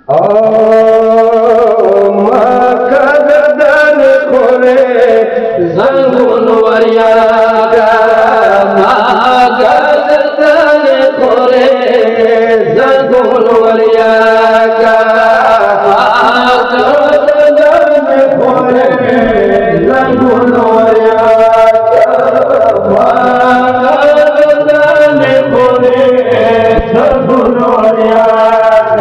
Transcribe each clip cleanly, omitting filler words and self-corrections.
मकदन खोरे जंगुन वरियागा मकदन खोरे जंगुन वरियागा मकदन खोरे जंगुन वरियागा मकदन खोरे जंगुन वरियागा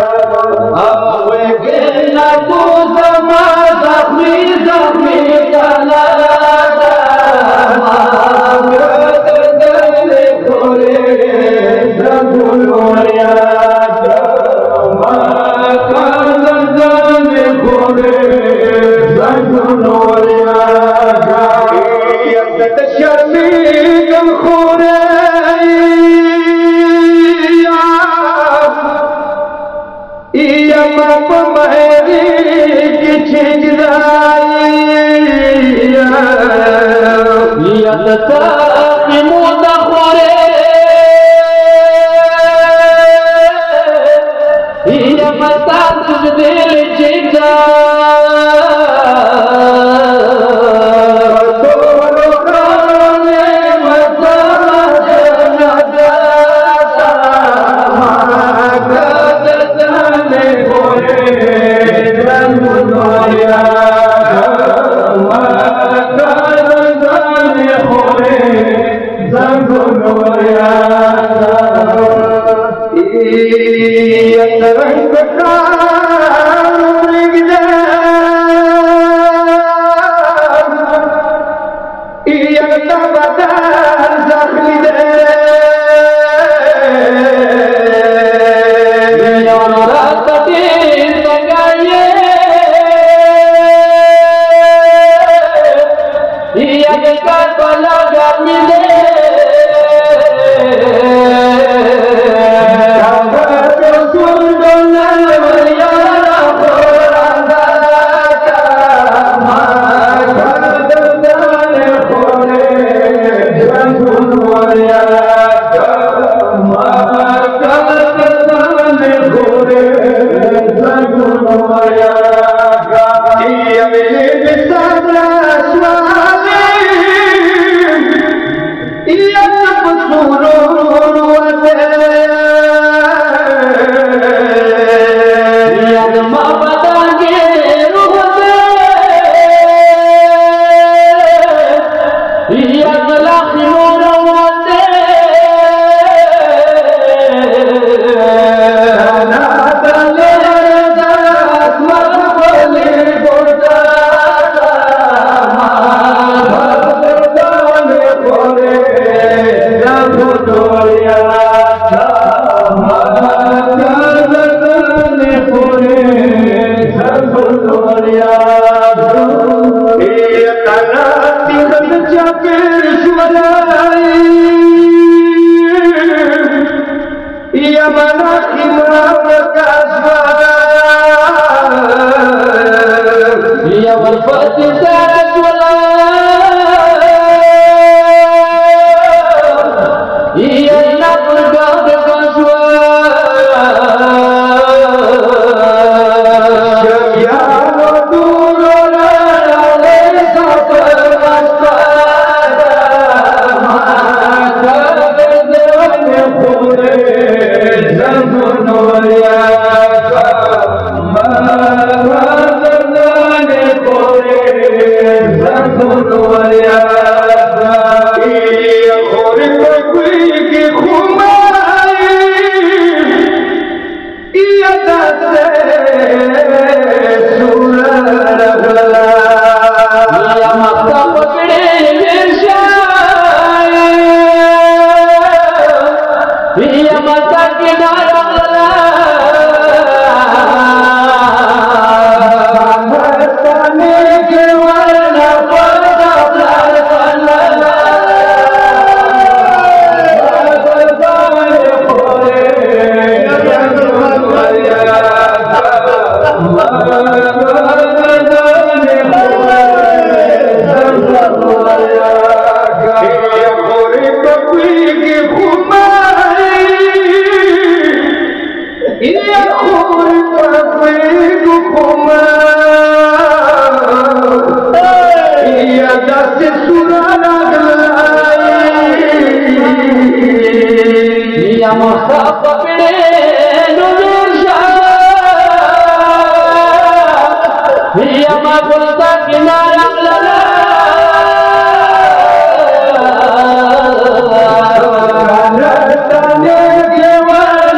पुलता किनारा लगा तने केवल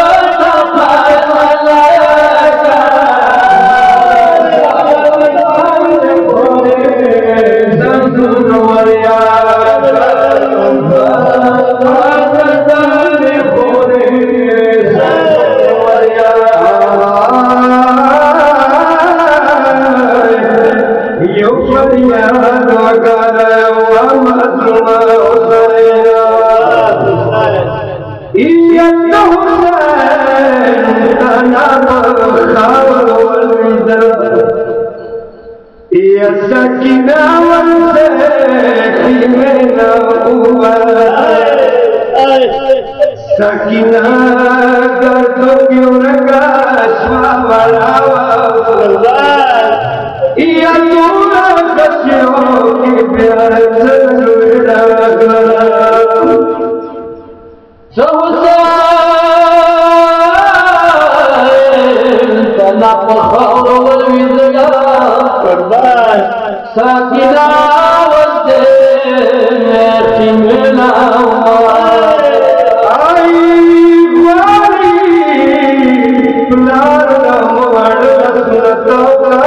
सकीना सकीना कर तो क्यों रखा स्वावला या तूरा कश्यों की प्यार से जुड़ा सहसा तना पखावल विजया सकीना वंदे मेरा आई वाली प्यार मोहर रसतो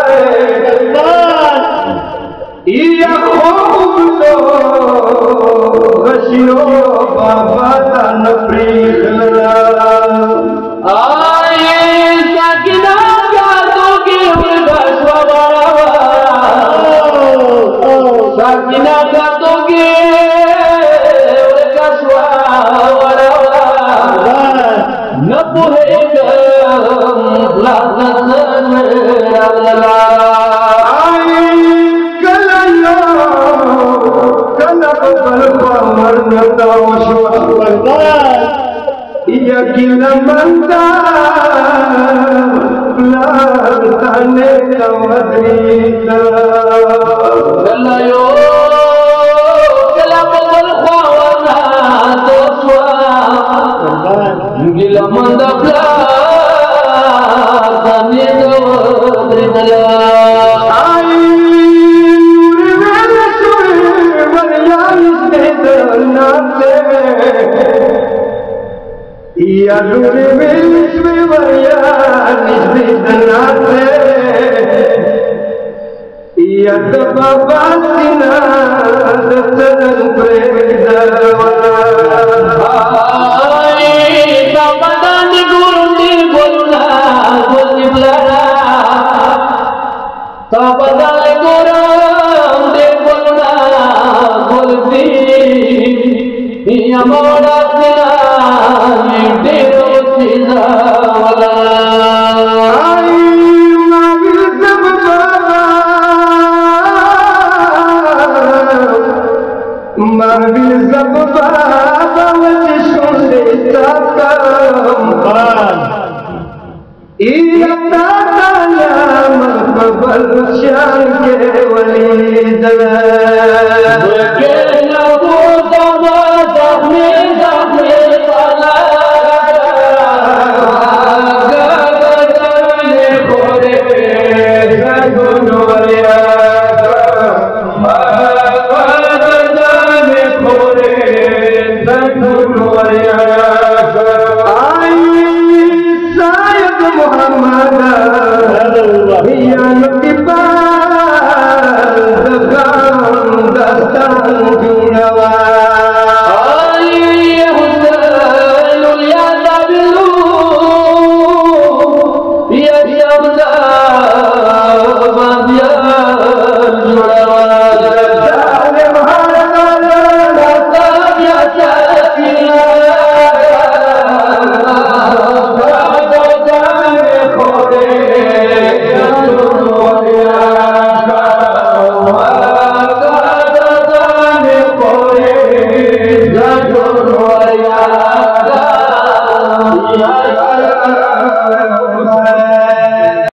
या खूब लो हसियो बाबा तन प्रीखला आई सकीना सकीना का दोगे स्वावला न पुहेगा लाला आई कलयो कलब पर मरना शुआ या किलमंदा तने कवदीता कलयो कलबल ख्वाना तो स्वा किलमंदा तने कवदीता आई रे सुरे वरिया इसने नाते या लूरे विश्व वरिया निस्नाते या बाबा सिना दर्शन प्रेमदवा आई बाबा दानी गुरुनी बोलना बोलनी बुलाना बाबा दानी गुरुनी बोलना बोलती या मोड़ा सिना तेरो सिना वाला माविल सब बाबा वच सुने तकम इयता नाम बबल शान के वली दर के नबो दमा दमे दमे वाला गगने खोरे सगुनोरिया आई सायद मोहम्मद